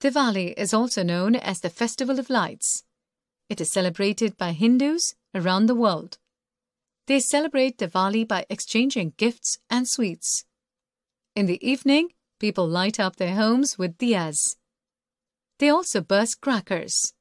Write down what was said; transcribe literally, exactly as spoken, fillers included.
Diwali is also known as the Festival of Lights. It is celebrated by Hindus around the world. They celebrate Diwali by exchanging gifts and sweets. In the evening, people light up their homes with diyas. They also burst crackers.